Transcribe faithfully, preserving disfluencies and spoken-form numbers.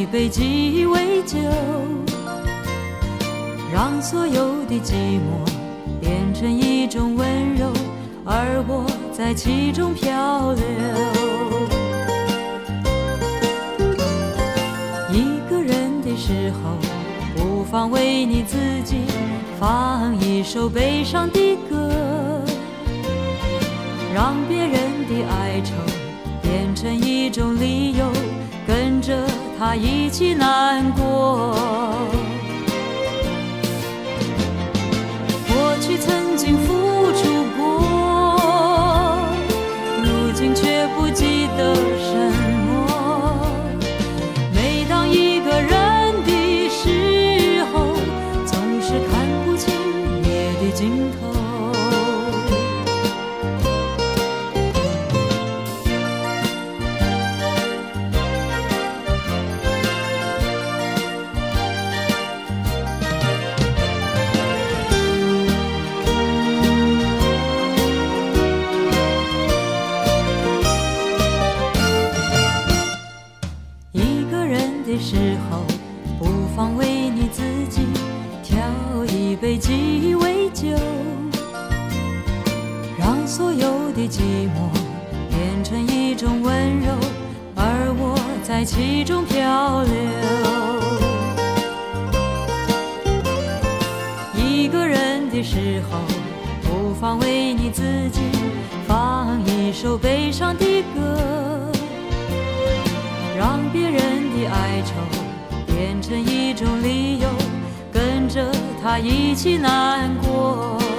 杯鸡尾酒，让所有的寂寞变成一种温柔，而我在其中漂流。一个人的时候，不妨为你自己放一首悲伤的歌，让别人的哀愁变成一种理由，跟着他一起难过。过去曾经付出过，如今却不记得什么。每当一个人的时候，总是看不清夜的尽头。的时候，不妨为你自己调一杯鸡尾酒，让所有的寂寞变成一种温柔，而我在其中漂流。一个人的时候，不妨为你自己放一首悲伤的歌，让别人的哀愁变成一种理由，跟着他一起难过。